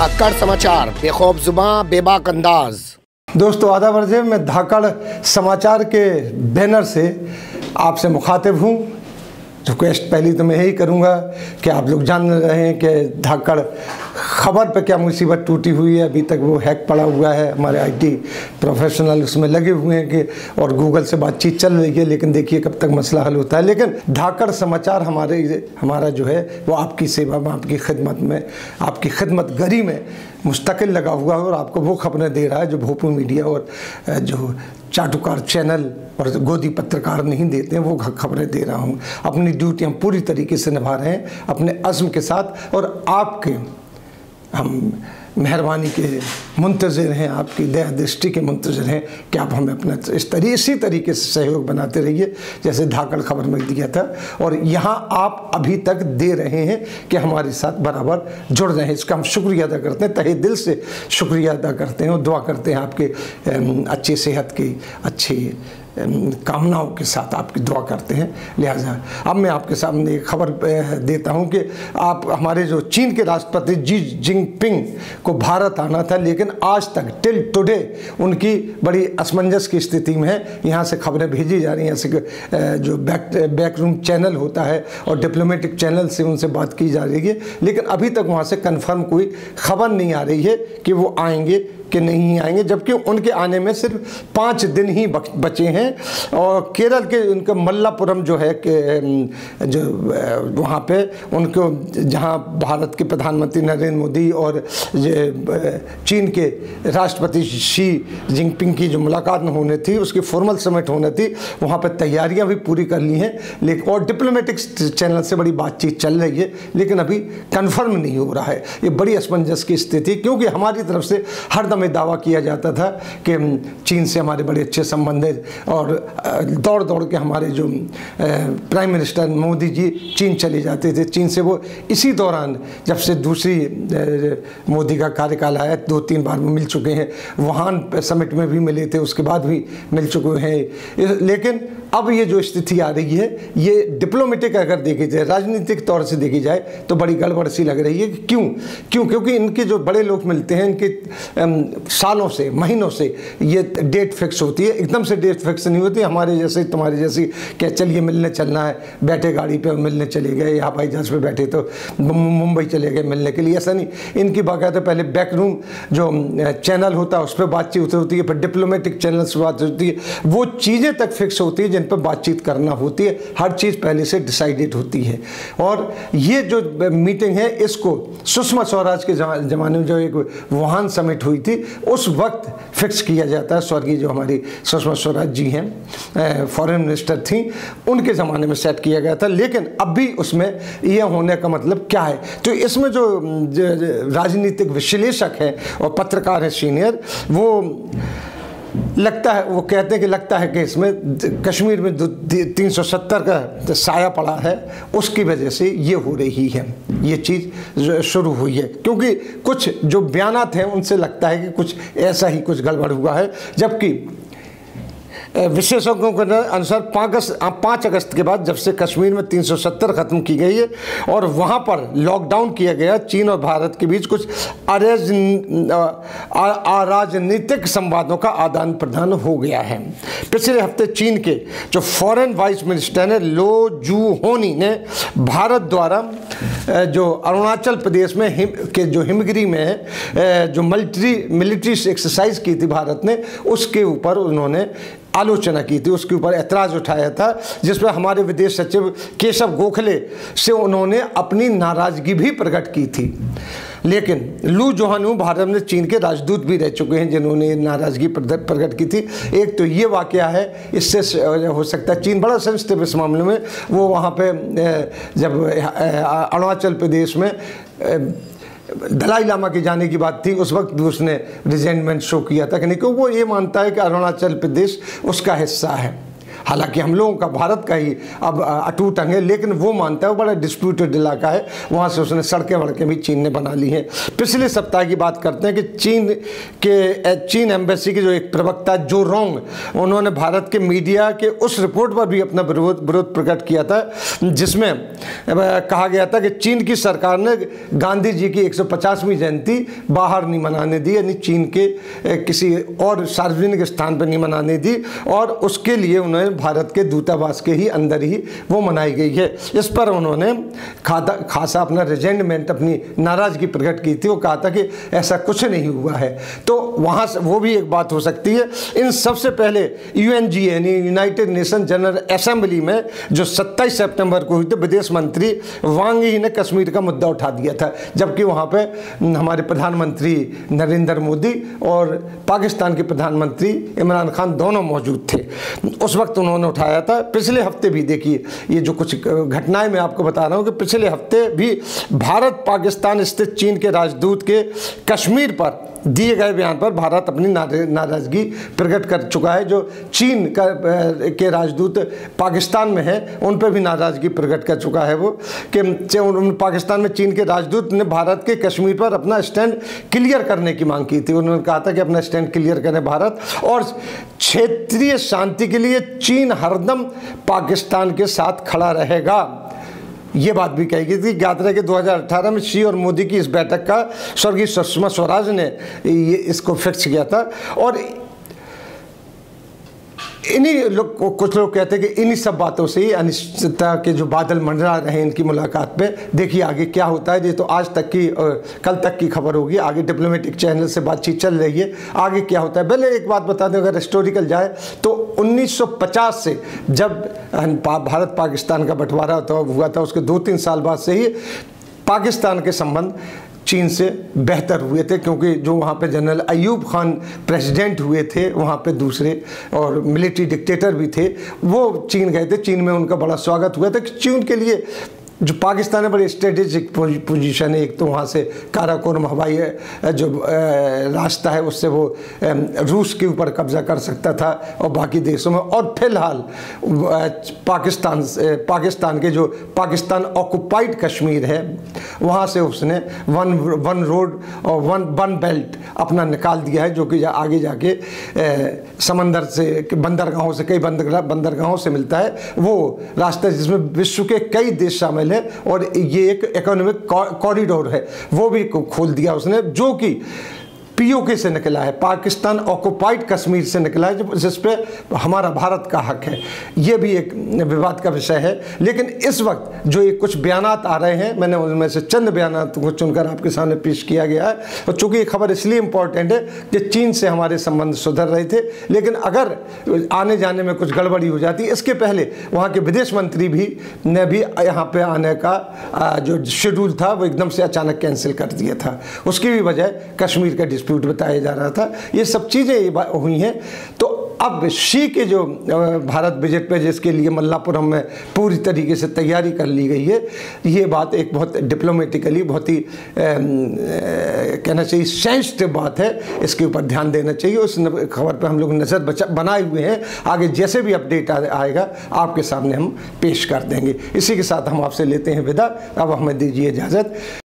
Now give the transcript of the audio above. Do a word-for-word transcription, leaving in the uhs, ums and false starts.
धाकड़ समाचार, बेखौफ जुबान बेबाक अंदाज। दोस्तों आधा वर्जे मैं धाकड़ समाचार के बैनर से आपसे मुखातिब हूँ। रिक्वेस्ट पहली तो मैं यही करूँगा कि आप लोग जान रहे हैं कि धाकड़ खबर पे क्या मुसीबत टूटी हुई है। अभी तक वो हैक पड़ा हुआ है, हमारे आईटी प्रोफेशनल उसमें लगे हुए हैं कि और गूगल से बातचीत चल रही है, लेकिन देखिए कब तक मसला हल होता है। लेकिन धाकड़ समाचार हमारे हमारा जो है वो आपकी सेवा में, आपकी खिदमत में, आपकी खिदमत गरी में मुस्तकिल लगा हुआ है और आपको वो खबरें दे रहा है जो भोपू मीडिया और जो चाटुकार चैनल और गोदी पत्रकार नहीं देते हैं, वो खबरें दे रहा हूँ। अपनी ड्यूटी हम पूरी तरीके से निभा रहे हैं अपने अज़्म के साथ और आपके हम मेहरबानी के मुंतज़िर हैं, आपकी दया दृष्टि के मुंतज़िर हैं कि आप हमें अपना इस तरी इसी तरीके से सहयोग बनाते रहिए जैसे धाकड़ खबर में दिया था और यहाँ आप अभी तक दे रहे हैं कि हमारे साथ बराबर जुड़ रहे हैं। इसका हम शुक्रिया अदा करते हैं, तहे दिल से शुक्रिया अदा करते हैं और दुआ करते हैं आपके अच्छी सेहत की, अच्छी कामनाओं के साथ आपकी दुआ करते हैं। लिहाजा अब मैं आपके सामने एक खबर देता हूं कि आप हमारे जो चीन के राष्ट्रपति जी जिनपिंग को भारत आना था, लेकिन आज तक टिल टुडे उनकी बड़ी असमंजस की स्थिति में है। यहाँ से खबरें भेजी जा रही हैं, ऐसे जो बैक बैकरूम चैनल होता है और डिप्लोमेटिक चैनल से उनसे बात की जा रही है, लेकिन अभी तक वहाँ से कन्फर्म कोई खबर नहीं आ रही है कि वो आएंगे कि नहीं आएंगे, जबकि उनके आने में सिर्फ पाँच दिन ही बचे हैं। और केरल के उनका मल्लापुरम जो है कि जो वहाँ पे उनको जहाँ भारत के प्रधानमंत्री नरेंद्र मोदी और चीन के राष्ट्रपति शी जिनपिंग की जो मुलाकात होने थी, उसकी फॉर्मल समिट होने थी, वहाँ पे तैयारियाँ भी पूरी कर ली हैं, लेकिन और डिप्लोमेटिक चैनल से बड़ी बातचीत चल रही है, लेकिन अभी कन्फर्म नहीं हो रहा है। ये बड़ी असमंजस की स्थिति, क्योंकि हमारी तरफ से हर में दावा किया जाता था कि चीन से हमारे बड़े अच्छे संबंध हैं और दौड़ दौड़ के हमारे जो प्राइम मिनिस्टर मोदी जी चीन चले जाते थे। चीन से वो इसी दौरान जब से दूसरी मोदी का कार्यकाल आया, दो तीन बार वो मिल चुके हैं, वुहान समिट में भी मिले थे, उसके बाद भी मिल चुके हैं। लेकिन अब ये जो स्थिति आ रही है, ये डिप्लोमेटिक अगर देखी जाए, राजनीतिक तौर से देखी जाए तो बड़ी गड़बड़ सी लग रही है। क्यों क्यों क्योंकि इनके जो बड़े लोग मिलते हैं, इनके सालों से, महीनों से ये डेट फिक्स होती है, एकदम से डेट फिक्स नहीं होती। हमारे जैसे तुम्हारे जैसी क्या चलिए मिलने चलना है, बैठे गाड़ी पे मिलने चले गए, या हवाई जहाज पे बैठे तो मुंबई चले गए मिलने के लिए, ऐसा नहीं। इनकी बाकायदा पहले बैकरूम जो चैनल होता है उस पर बातचीत होती है, फिर डिप्लोमेटिक चैनल से बात होती है, वो चीज़ें तक फिक्स होती है जिन पर बातचीत करना होती है। हर चीज़ पहले से डिसाइडेड होती है। और ये जो मीटिंग है, इसको सुषमा स्वराज के ज़माने में जो एक वुहान समिट हुई थी, उस वक्त फिक्स किया जाता है। स्वर्गीय जो हमारी सुषमा स्वराज जी हैं, फॉरेन मिनिस्टर थी, उनके ज़माने में सेट किया गया था। लेकिन अब भी उसमें यह होने का मतलब क्या है? तो इसमें जो राजनीतिक विश्लेषक हैं और पत्रकार हैं सीनियर, वो लगता है, वो कहते हैं कि लगता है कि इसमें कश्मीर में तीन सौ सत्तर का साया पड़ा है, उसकी वजह से ये हो रही है, ये चीज़ शुरू हुई है। क्योंकि कुछ जो बयानात हैं उनसे लगता है कि कुछ ऐसा ही कुछ गड़बड़ हुआ है, जबकि विशेषज्ञों के अनुसार पाँच अगस्त के बाद जब से कश्मीर में तीन सौ सत्तर ख़त्म की गई है और वहाँ पर लॉकडाउन किया गया, चीन और भारत के बीच कुछ अराजनीतिक संवादों का आदान प्रदान हो गया है। पिछले हफ्ते चीन के जो फॉरेन वाइस मिनिस्टर ने लो जू होनी ने भारत द्वारा जो अरुणाचल प्रदेश में हिम के जो हिमगिरी में जो मिलिट्री मिलिट्री एक्सरसाइज की थी भारत ने, उसके ऊपर उन्होंने आलोचना की थी, उसके ऊपर ऐतराज़ उठाया था, जिसमें हमारे विदेश सचिव केशव गोखले से उन्होंने अपनी नाराज़गी भी प्रकट की थी। लेकिन लू जोहानू भारत में चीन के राजदूत भी रह चुके हैं जिन्होंने नाराज़गी प्रकट की थी। एक तो ये वाक़या है, इससे हो सकता है चीन बड़ा सेंसिटिव इस मामले में, वो वहाँ पे जब अरुणाचल प्रदेश में दलाई लामा के जाने की बात थी, उस वक्त भी उसने रिजेंटमेंट शो किया था कि नहीं, क्योंकि वो ये मानता है कि अरुणाचल प्रदेश उसका हिस्सा है। हालांकि हम लोगों का भारत का ही अब अटूट अंग है, लेकिन वो मानता है वो बड़ा डिस्प्यूटेड इलाका है, वहाँ से उसने सड़कें वड़कें भी चीन ने बना ली हैं। पिछले सप्ताह की बात करते हैं कि चीन के चीन एम्बेसी के जो एक प्रवक्ता जो रोंग, उन्होंने भारत के मीडिया के उस रिपोर्ट पर भी अपना विरोध विरोध प्रकट किया था जिसमें कहा गया था कि चीन की सरकार ने गांधी जी की एक सौ पचासवीं जयंती बाहर नहीं मनाने दी, यानी चीन के किसी और सार्वजनिक स्थान पर नहीं मनाने दी, और उसके लिए उन्होंने भारत के दूतावास के ही अंदर ही वो मनाई गई है। इस पर उन्होंने खाता खासा अपना रिजेंटमेंट, अपनी नाराज़गी प्रकट की थी। वो कहा था कि ऐसा कुछ नहीं हुआ है। तो वहाँ से वो भी एक बात हो सकती है। इन सबसे पहले यूएनजी यानी यूनाइटेड नेशन जनरल असेंबली में जो सत्ताईस सितंबर को हुई थी, विदेश मंत्री वांग यी ने कश्मीर का मुद्दा उठा दिया था, जबकि वहाँ पे हमारे प्रधानमंत्री नरेंद्र मोदी और पाकिस्तान के प्रधानमंत्री इमरान खान दोनों मौजूद थे। उस वक्त उन्होंने उठाया था। पिछले हफ्ते भी देखिए ये जो कुछ घटनाएं मैं आपको बता रहा हूँ कि पिछले हफ्ते भी भारत पाकिस्तान स्थित चीन के राजदूत के कश्मीर पर दिए गए बयान पर भारत अपनी नाराज़गी प्रकट कर चुका है। जो चीन का के राजदूत पाकिस्तान में हैं उन पर भी नाराज़गी प्रकट कर चुका है वो कि पाकिस्तान में चीन के राजदूत ने भारत के कश्मीर पर अपना स्टैंड क्लियर करने की मांग की थी। उन्होंने कहा था कि अपना स्टैंड क्लियर करें भारत, और क्षेत्रीय शांति के लिए चीन हरदम पाकिस्तान के साथ खड़ा रहेगा। ये बात भी कही गई थी। याद रहे कि दो हज़ार अठारह में शी और मोदी की इस बैठक का स्वर्गीय सुषमा स्वराज ने ये इसको फिक्स किया था। और इन्हीं लोग, कुछ लोग कहते हैं कि इन्हीं सब बातों से ही अनिश्चितता के जो बादल मंडरा रहे हैं इनकी मुलाकात पे। देखिए आगे क्या होता है। ये तो आज तक की कल तक की खबर होगी, आगे डिप्लोमेटिक चैनल से बातचीत चल रही है, आगे क्या होता है। पहले एक बात बता दें, अगर हिस्टोरिकल जाए तो उन्नीस सौ पचास से जब भारत पाकिस्तान का बंटवारा हुआ था उसके दो तीन साल बाद से ही पाकिस्तान के संबंध चीन से बेहतर हुए थे, क्योंकि जो वहाँ पे जनरल अयूब खान प्रेसिडेंट हुए थे, वहाँ पे दूसरे और मिलिट्री डिक्टेटर भी थे, वो चीन गए थे। चीन में उनका बड़ा स्वागत हुआ था कि चीन के लिए जो पाकिस्तान है बड़ी स्ट्रेटेजिक पोजीशन है। एक तो वहाँ से काराकोरम हवाई जो रास्ता है उससे वो रूस के ऊपर कब्जा कर सकता था और बाकी देशों में, और फिलहाल पाकिस्तान पाकिस्तान के जो पाकिस्तान ऑक्युपाइड कश्मीर है वहाँ से उसने वन वन रोड और वन वन बेल्ट अपना निकाल दिया है, जो कि आगे जाके समंदर से बंदरगाहों से कई बंदरगाह बंदरगाहों से मिलता है वो रास्ता, जिसमें विश्व के कई देश शामिल है। और ये एक इकोनॉमिक कॉरिडोर है, वो भी खोल दिया उसने, जो कि पीओके से निकला है, पाकिस्तान ऑक्युपाइड कश्मीर से निकला है, जिस पे हमारा भारत का हक है। ये भी एक विवाद का विषय है। लेकिन इस वक्त जो ये कुछ बयानात आ रहे हैं, मैंने उनमें से चंद बयानात को चुनकर आपके सामने पेश किया गया है। और चूंकि ये खबर इसलिए इम्पोर्टेंट है कि चीन से हमारे संबंध सुधर रहे थे, लेकिन अगर आने जाने में कुछ गड़बड़ी हो जाती, इसके पहले वहाँ के विदेश मंत्री भी ने भी यहाँ पे आने का जो शेड्यूल था वो एकदम से अचानक कैंसिल कर दिया था। उसकी भी वजह कश्मीर का डिस्प्यूट बताया जा रहा था। ये सब चीज़ें हुई हैं। तो अब शी के जो भारत विजिट पे, जिसके लिए मल्लापुरम में पूरी तरीके से तैयारी कर ली गई है, ये बात एक बहुत डिप्लोमेटिकली बहुत ही कहना चाहिए सेंसिटिव बात है। इसके ऊपर ध्यान देना चाहिए। उस खबर पर हम लोग नज़र बचा बनाए हुए हैं। आगे जैसे भी अपडेट आएगा आपके सामने हम पेश कर देंगे। इसी के साथ हम आपसे लेते हैं विदा। अब हमें दीजिए इजाज़त।